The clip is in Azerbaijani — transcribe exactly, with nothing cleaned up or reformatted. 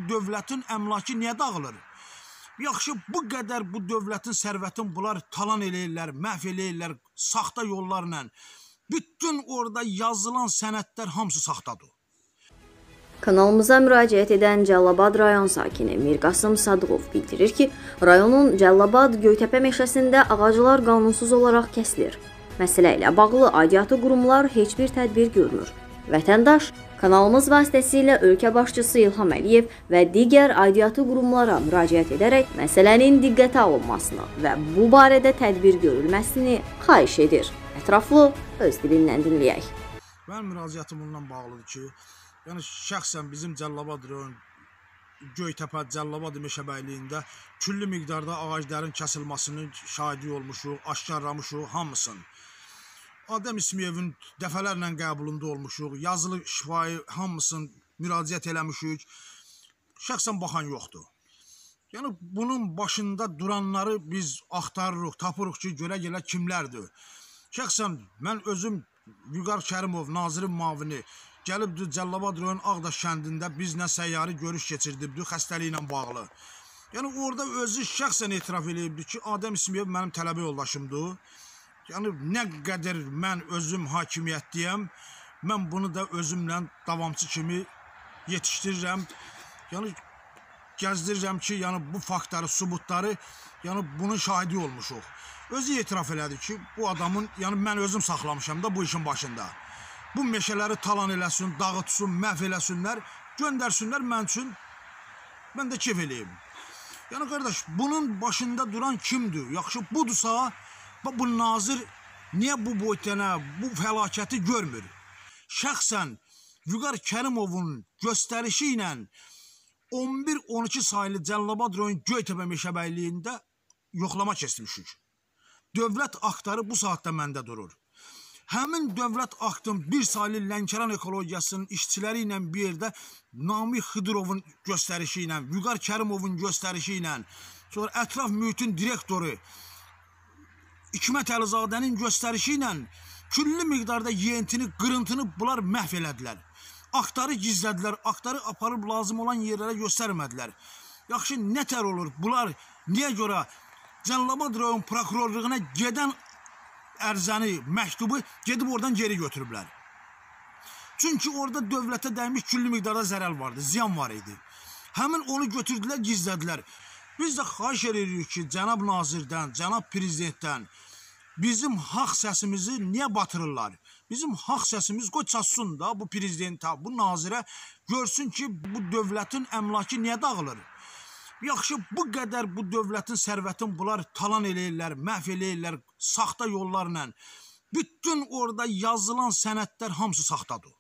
dövlətin əmlakı niyə dağılır? Yaxşı, bu qədər bu dövlətin sərvətin bunlar talan eləyirlər, məhv eləyirlər, saxta yollarla. Bütün orada yazılan sənədlər hamısı saxtadır. Kanalımıza müraciət edən Cəlilabad rayon sakini Mirqasım Sadıqov bildirir ki, rayonun Cəlilabad-Göytəpə meşəsində ağaclar qanunsuz olaraq kəsilir. Məsələ ilə bağlı aidiyyatı qurumlar heç bir tədbir görmür. Vətəndaş kanalımız vasitəsilə ölkə başçısı İlham Əliyev və digər aidiyyatı qurumlara müraciət edərək məsələnin diqqətə alınmasını və bu barədə tədbir görülməsini xahiş edir. Ətraflı öz dilindən dinləyək. Mənim müraciətim bununla bağlıdır ki, yəni şəxsən bizim Cəlilabad rayon Göytəpə, Cəlilabad meşəbəyliyində küllü miqdarda ağacların kəsilməsinin şahidi olmuşuq, aşkarlamışuq hamısını. Adəm İsmiyevin dəfələrlə qəbulunda olmuşuq, yazılı şifahi hamısını müraciət eləmişik. Şəxsən baxan yoxdur. Yəni bunun başında duranları biz axtarırıq, tapırıq ki, görə gələ kimlərdir. Şəxsən mən özüm Vüqar Kərimov, nazirin mavini, gəlibdir Cəlilabad rayon Ağdaş kəndində bizlə səyyari görüş keçirdibdir xəstəliklə bağlı. Yəni orada özü şəxsən etiraf eləyibdir ki, Adəm İsmiyev mənim tələbə yoldaşımdır. Yəni nə qədər mən özüm hakimiyyətdiyəm, mən bunu da özümlə davamçı kimi yetişdirirəm. Yəni gəzdirirəm ki, yəni bu faktları, subutları, yəni bunun şahidi olmuşuq. Özü etiraf elədi ki, bu adamın, yəni mən özüm saxlamışam da bu işin başında. Bu meşələri talan eləsin, dağıtsın, məhv eləsinlər, göndərsinlər mən üçün, mən də kef eləyim. Yəni qardaş, bunun başında duran kimdir? Yaxşı, budursa, bu nazir niyə bu boyutana, bu fəlakəti görmür? Şəxsən Vüqar Kərimovun göstərişi ilə on bir on iki sayılı Cəlilabad rayon Göytəpə meşəbəyliyində yoxlama keçmişik. Dövlət aktları bu saatda məndə durur. Həmin dövlət aktın bir sayılı Lənkəran ekologiyasının işçiləri ilə bir yerdə Namiq Xıdırovun göstərişi ilə, Vüqar Kərimovun göstərişi ilə, sonra ətraf mühitin direktoru İkmət Əlizadənin göstərişi ilə küllü miqdarda yeyintini, qırıntını bunlar məhv elədilər. Aktarı gizlədilər, aktarı aparıb lazım olan yerlərə göstərmədilər. Yaxşı, nətər olur? Bunlar niyə görə Cəlilabad rayon prokurorluğuna gedən ərzəni, məktubu gedib oradan geri götürüblər. Çünki orada dövlətə dəymiş küllü miqdarda zərər vardı, ziyan var idi. Həmin onu götürdülər, gizlədilər. Biz də xahiş edirik ki, cənab nazirdən, cənab prezidentdən bizim haqq səsimizi niyə batırırlar? Bizim haqq səsimiz qoy çatsın da bu prezidentə, bu nazirə görsün ki, bu dövlətin əmlakı niyə dağılır? Yaxşı, bu qədər bu dövlətin sərvətin bunlar talan eləyirlər, məhv eləyirlər, saxta yollarla. Bütün orada yazılan sənədlər hamısı saxtadır.